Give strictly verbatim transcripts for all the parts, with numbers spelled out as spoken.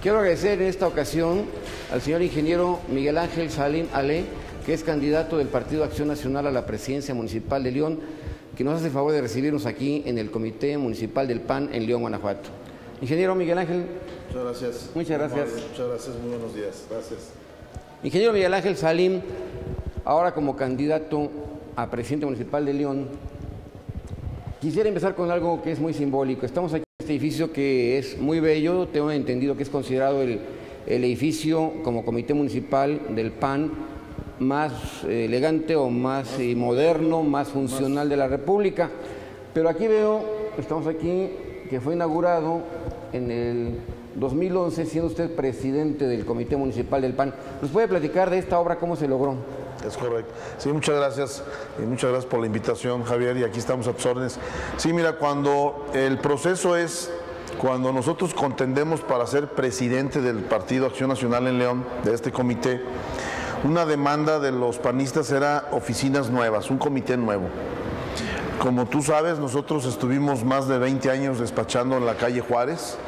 Quiero agradecer en esta ocasión al señor ingeniero Miguel Ángel Salim Ale, que es candidato del Partido Acción Nacional a la presidencia municipal de León, que nos hace el favor de recibirnos aquí en el Comité Municipal del P A N en León, Guanajuato. Ingeniero Miguel Ángel. Muchas gracias. Muchas gracias. Muchas gracias, muy buenos días. Gracias. Ingeniero Miguel Ángel Salim, ahora como candidato a presidente municipal de León, quisiera empezar con algo que es muy simbólico. Estamos aquí en este edificio que es muy bello, tengo entendido que es considerado el, el edificio como comité municipal del P A N más eh, elegante o más eh, moderno, más funcional de la República. Pero aquí veo, estamos aquí, que fue inaugurado en el dos mil once, siendo usted presidente del comité municipal del P A N. ¿Nos puede platicar de esta obra, cómo se logró? Es correcto. Sí, muchas gracias. Y muchas gracias por la invitación, Javier, y aquí estamos a tus órdenes. Sí, mira, cuando el proceso es, cuando nosotros contendemos para ser presidente del Partido Acción Nacional en León, de este comité, una demanda de los panistas era oficinas nuevas, un comité nuevo. Como tú sabes, nosotros estuvimos más de veinte años despachando en la calle Juárez,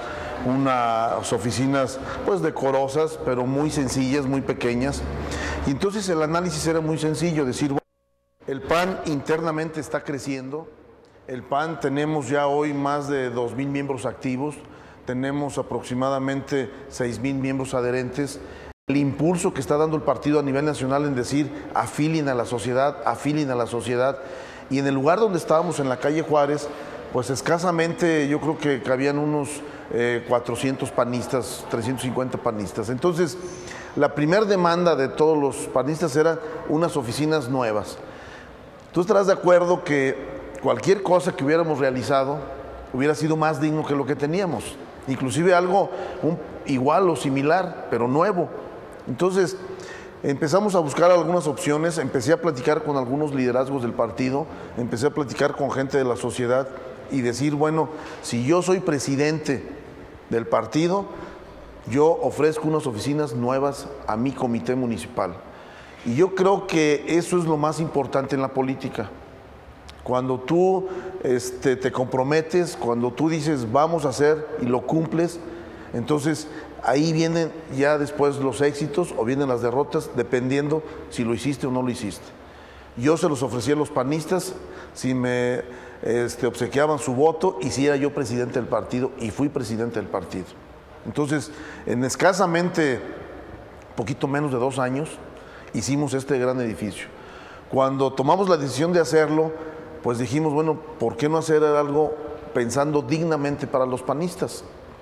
unas oficinas pues decorosas, pero muy sencillas, muy pequeñas. Y entonces el análisis era muy sencillo, decir, bueno, el P A N internamente está creciendo, el P A N tenemos ya hoy más de dos mil miembros activos, tenemos aproximadamente seis mil miembros adherentes. El impulso que está dando el partido a nivel nacional en decir afilien a la sociedad, afilien a la sociedad. Y en el lugar donde estábamos, en la calle Juárez, pues escasamente yo creo que cabían unos eh, cuatrocientos panistas, trescientos cincuenta panistas. Entonces, la primera demanda de todos los panistas era unas oficinas nuevas. ¿Tú estarás de acuerdo que cualquier cosa que hubiéramos realizado hubiera sido más digno que lo que teníamos? Inclusive algo un, igual o similar, pero nuevo. Entonces, empezamos a buscar algunas opciones, empecé a platicar con algunos liderazgos del partido, empecé a platicar con gente de la sociedad y decir, bueno, si yo soy presidente del partido, yo ofrezco unas oficinas nuevas a mi comité municipal. Y yo creo que eso es lo más importante en la política. Cuando tú este, te comprometes, cuando tú dices vamos a hacer y lo cumples, entonces ahí vienen ya después los éxitos o vienen las derrotas, dependiendo si lo hiciste o no lo hiciste. Yo se los ofrecí a los panistas, si me este, obsequiaban su voto y si era yo presidente del partido, y fui presidente del partido. Entonces, en escasamente, poquito menos de dos años, hicimos este gran edificio. Cuando tomamos la decisión de hacerlo, pues dijimos, bueno, ¿por qué no hacer algo pensando dignamente para los panistas?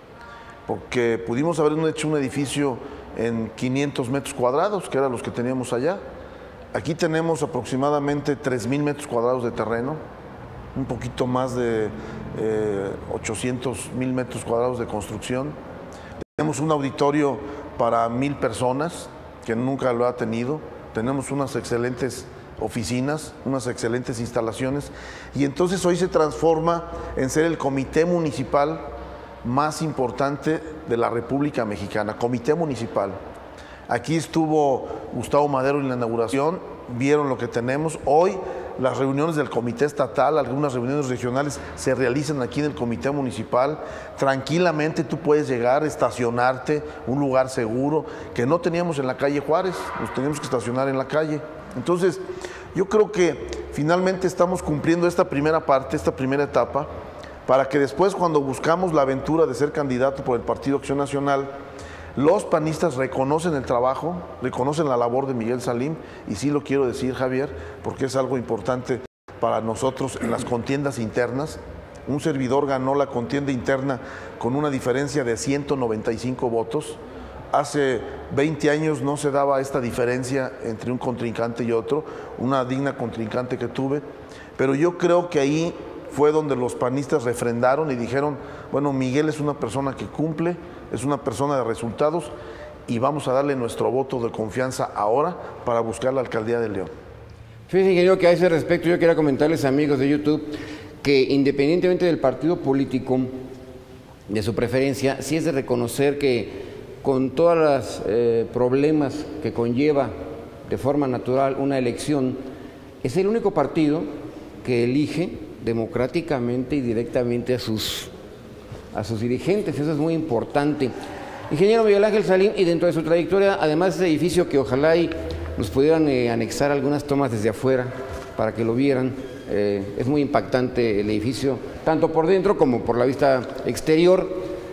Porque pudimos haber hecho un edificio en quinientos metros cuadrados, que eran los que teníamos allá. Aquí tenemos aproximadamente tres mil metros cuadrados de terreno, un poquito más de eh, ochocientos mil metros cuadrados de construcción. Tenemos un auditorio para mil personas, que nunca lo ha tenido. Tenemos unas excelentes oficinas, unas excelentes instalaciones. Y entonces hoy se transforma en ser el comité municipal más importante de la República Mexicana, comité municipal. Aquí estuvo Gustavo Madero en la inauguración, vieron lo que tenemos. Hoy las reuniones del comité estatal, algunas reuniones regionales se realizan aquí en el comité municipal. Tranquilamente tú puedes llegar, estacionarte, un lugar seguro, que no teníamos en la calle Juárez, nos teníamos que estacionar en la calle. Entonces, yo creo que finalmente estamos cumpliendo esta primera parte, esta primera etapa, para que después, cuando buscamos la aventura de ser candidato por el Partido Acción Nacional, los panistas reconocen el trabajo, reconocen la labor de Miguel Salim, y sí lo quiero decir, Javier, porque es algo importante para nosotros en las contiendas internas. Un servidor ganó la contienda interna con una diferencia de ciento noventa y cinco votos. Hace veinte años no se daba esta diferencia entre un contrincante y otro, una digna contrincante que tuve, pero yo creo que ahí fue donde los panistas refrendaron y dijeron, bueno, Miguel es una persona que cumple, es una persona de resultados y vamos a darle nuestro voto de confianza ahora para buscar la alcaldía de León. Fíjense, ingeniero, que a ese respecto yo quería comentarles, amigos de YouTube, que independientemente del partido político, de su preferencia, sí es de reconocer que con todos los eh, problemas que conlleva de forma natural una elección, es el único partido que elige democráticamente y directamente a sus, a sus dirigentes. Eso es muy importante. Ingeniero Miguel Ángel Salín, y dentro de su trayectoria, además de ese edificio que ojalá y nos pudieran eh, anexar algunas tomas desde afuera para que lo vieran, eh, es muy impactante el edificio, tanto por dentro como por la vista exterior.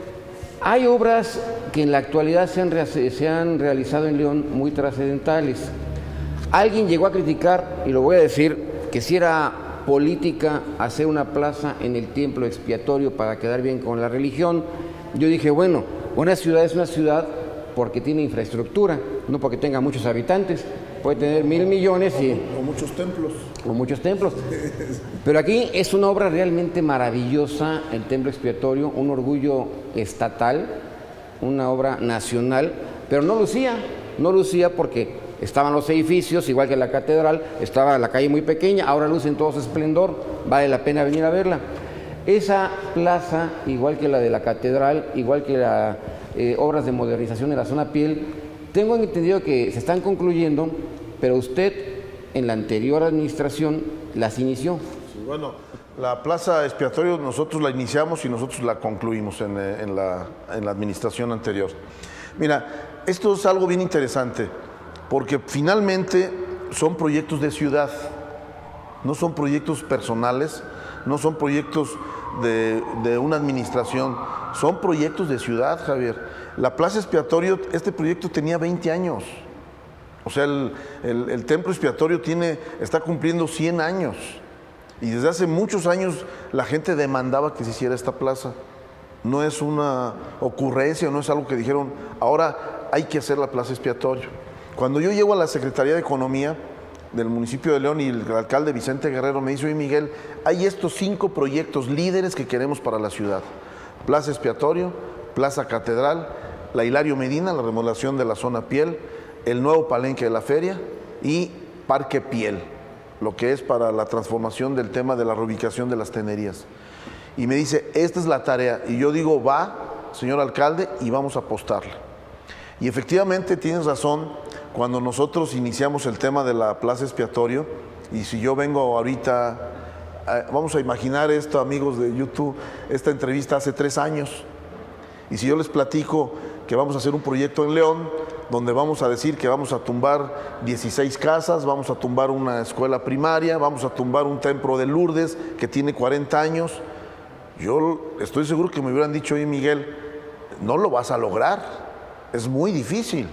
Hay obras que en la actualidad se han, se han realizado en León muy trascendentales. Alguien llegó a criticar, y lo voy a decir, que si era política hacer una plaza en el templo expiatorio para quedar bien con la religión. Yo dije, bueno, una ciudad es una ciudad porque tiene infraestructura, no porque tenga muchos habitantes. Puede tener mil millones y... O muchos templos. O muchos templos. Pero aquí es una obra realmente maravillosa, el templo expiatorio, un orgullo estatal, una obra nacional, pero no lucía, no lucía porque estaban los edificios, igual que la catedral, estaba la calle muy pequeña, ahora luce en todo su esplendor, vale la pena venir a verla. Esa plaza, igual que la de la catedral, igual que las eh, obras de modernización de la zona Piel, tengo entendido que se están concluyendo, pero usted en la anterior administración las inició. Sí, bueno, la plaza expiatorio nosotros la iniciamos y nosotros la concluimos en, en, la, en la administración anterior. Mira, esto es algo bien interesante, porque finalmente son proyectos de ciudad, no son proyectos personales, no son proyectos de, de una administración, son proyectos de ciudad, Javier. La plaza expiatorio, este proyecto tenía veinte años. O sea, el, el, el templo expiatorio tiene, está cumpliendo cien años. Y desde hace muchos años la gente demandaba que se hiciera esta plaza. No es una ocurrencia, no es algo que dijeron, ahora hay que hacer la plaza expiatorio. Cuando yo llego a la Secretaría de Economía del municipio de León y el alcalde Vicente Guerrero me dice, oye Miguel, hay estos cinco proyectos líderes que queremos para la ciudad. Plaza expiatorio, Plaza Catedral, la Hilario Medina, la remodelación de la zona Piel, el nuevo palenque de la feria y Parque Piel, lo que es para la transformación del tema de la reubicación de las tenerías. Y me dice, esta es la tarea. Y yo digo, va, señor alcalde, y vamos a apostarla. Y efectivamente tienes razón, cuando nosotros iniciamos el tema de la plaza expiatorio, y si yo vengo ahorita, eh, vamos a imaginar esto, amigos de YouTube, esta entrevista hace tres años, y si yo les platico que vamos a hacer un proyecto en León, donde vamos a decir que vamos a tumbar dieciséis casas, vamos a tumbar una escuela primaria, vamos a tumbar un templo de Lourdes que tiene cuarenta años, yo estoy seguro que me hubieran dicho, oye Miguel, no lo vas a lograr, es muy difícil.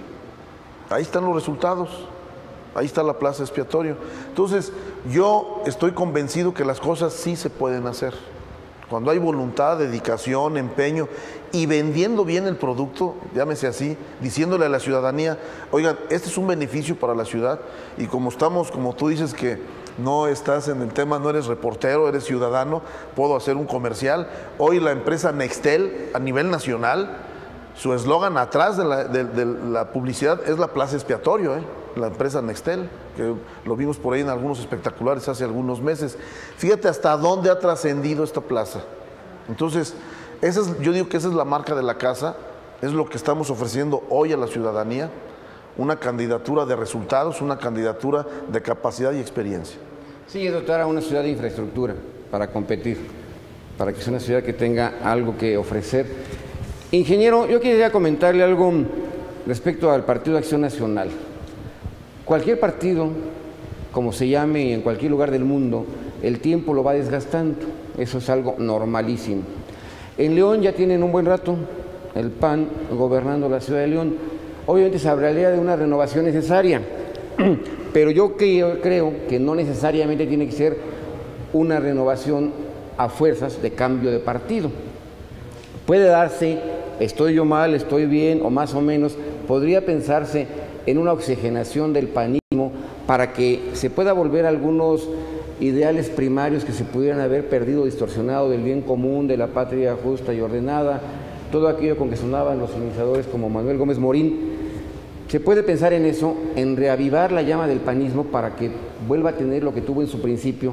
Ahí están los resultados, ahí está la plaza expiatorio. Entonces, yo estoy convencido que las cosas sí se pueden hacer. Cuando hay voluntad, dedicación, empeño y vendiendo bien el producto, llámese así, diciéndole a la ciudadanía, oigan, este es un beneficio para la ciudad y como estamos, como tú dices que no estás en el tema, no eres reportero, eres ciudadano, puedo hacer un comercial. Hoy la empresa Nextel a nivel nacional, su eslogan atrás de la, de, de la publicidad es la plaza expiatorio, ¿eh? La empresa Nextel, que lo vimos por ahí en algunos espectaculares hace algunos meses. Fíjate hasta dónde ha trascendido esta plaza. Entonces, esa es, yo digo que esa es la marca de la casa, es lo que estamos ofreciendo hoy a la ciudadanía, una candidatura de resultados, una candidatura de capacidad y experiencia. Sí, es dotar a una ciudad de infraestructura para competir, para que sea una ciudad que tenga algo que ofrecer. Ingeniero, yo quería comentarle algo respecto al Partido Acción Nacional. Cualquier partido, como se llame en cualquier lugar del mundo, el tiempo lo va desgastando. Eso es algo normalísimo. En León ya tienen un buen rato el P A N gobernando la ciudad de León. Obviamente se hablaría de una renovación necesaria, pero yo creo, creo que no necesariamente tiene que ser una renovación a fuerzas de cambio de partido. Puede darse, estoy yo mal, estoy bien o más o menos, podría pensarse en una oxigenación del panismo para que se pueda volver algunos ideales primarios que se pudieran haber perdido, distorsionado del bien común, de la patria justa y ordenada, todo aquello con que sonaban los iniciadores como Manuel Gómez Morín. Se puede pensar en eso, en reavivar la llama del panismo para que vuelva a tener lo que tuvo en su principio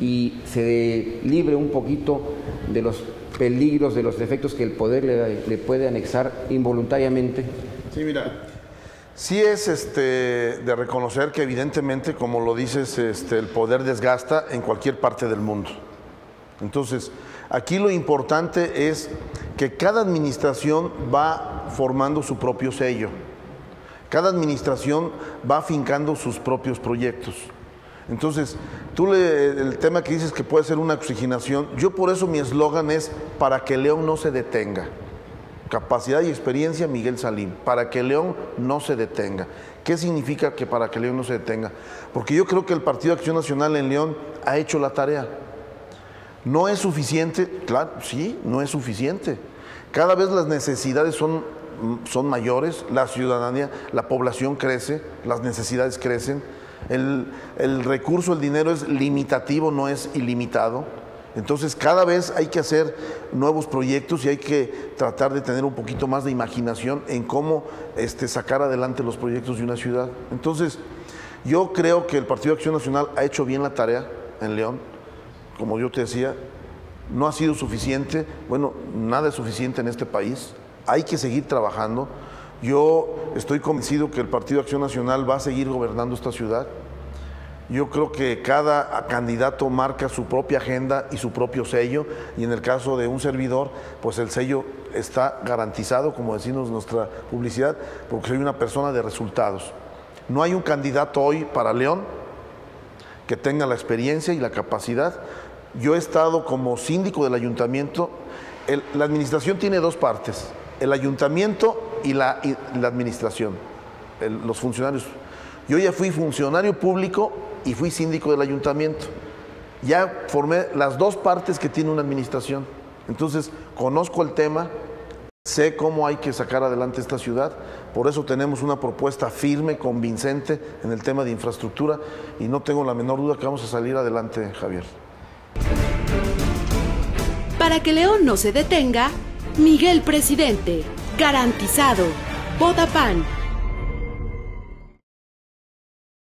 y se libre un poquito de los peligros, de los defectos que el poder le, le puede anexar involuntariamente. Sí, mira, sí es este, de reconocer que evidentemente, como lo dices, este, el poder desgasta en cualquier parte del mundo. Entonces, aquí lo importante es que cada administración va va formando su propio sello. Cada administración va afincando sus propios proyectos. Entonces, tú le, el tema que dices que puede ser una oxigenación, yo por eso mi eslogan es para que León no se detenga. Capacidad y experiencia, Miguel Salim, para que León no se detenga. ¿Qué significa que para que León no se detenga? Porque yo creo que el Partido Acción Nacional en León ha hecho la tarea. ¿No es suficiente? Claro, sí, no es suficiente. Cada vez las necesidades son, son mayores, la ciudadanía, la población crece, las necesidades crecen. El, el recurso, el dinero es limitativo, no es ilimitado. Entonces cada vez hay que hacer nuevos proyectos y hay que tratar de tener un poquito más de imaginación en cómo este, sacar adelante los proyectos de una ciudad. Entonces yo creo que el Partido Acción Nacional ha hecho bien la tarea en León. Como yo te decía, no ha sido suficiente, bueno, nada es suficiente en este país, hay que seguir trabajando. Yo estoy convencido que el Partido Acción Nacional va a seguir gobernando esta ciudad. Yo creo que cada candidato marca su propia agenda y su propio sello, y en el caso de un servidor, pues el sello está garantizado, como decimos en nuestra publicidad, porque soy una persona de resultados. No hay un candidato hoy para León que tenga la experiencia y la capacidad. Yo he estado como síndico del ayuntamiento. El, la administración tiene dos partes, el ayuntamiento y la, y la administración, el, los funcionarios. Yo ya fui funcionario público y fui síndico del ayuntamiento. Ya formé las dos partes que tiene una administración. Entonces, conozco el tema, sé cómo hay que sacar adelante esta ciudad. Por eso tenemos una propuesta firme, convincente en el tema de infraestructura y no tengo la menor duda que vamos a salir adelante, Javier. Para que León no se detenga, Miguel Presidente, garantizado. Vota P A N.